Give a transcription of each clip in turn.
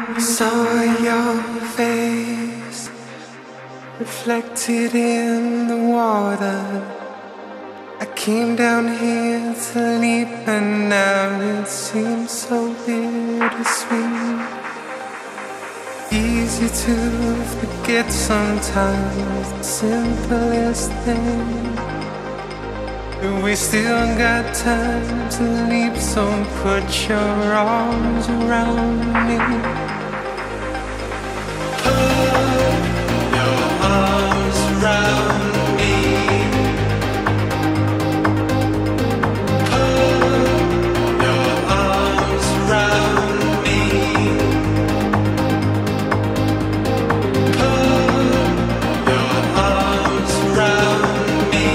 I saw your face reflected in the water. I came down here to leap, and now it seems so bittersweet. Easy to forget sometimes the simplest thing, but we still got time to leap, so put your arms around me. Put your arms around me. Put your arms around me. Put your arms around me.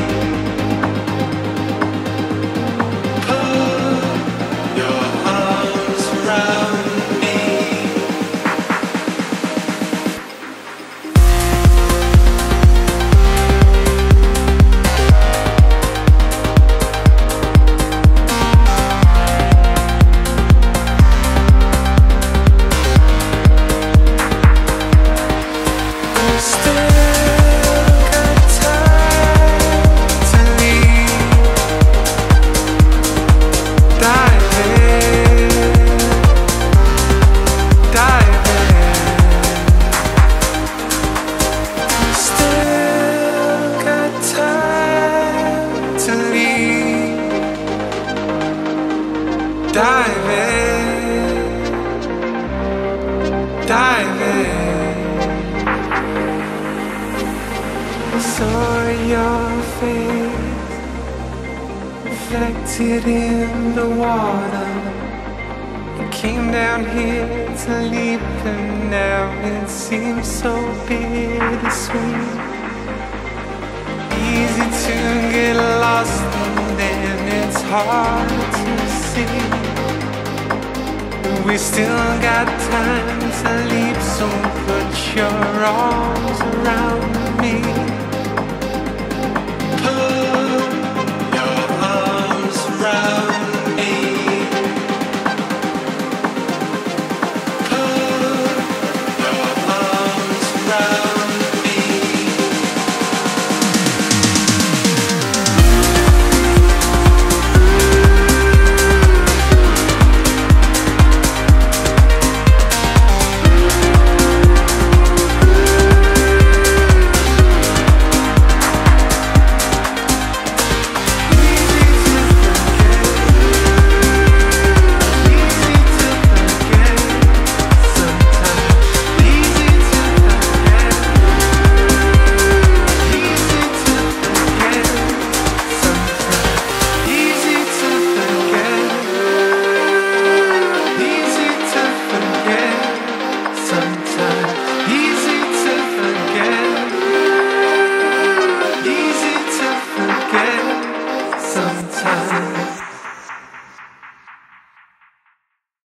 Your arms around me. Dive in. I saw your face reflected in the water. I came down here to leap, and now it seems so bittersweet. Easy to get lost, and then it's hard to see. We still got time to leap, so put your arms around me.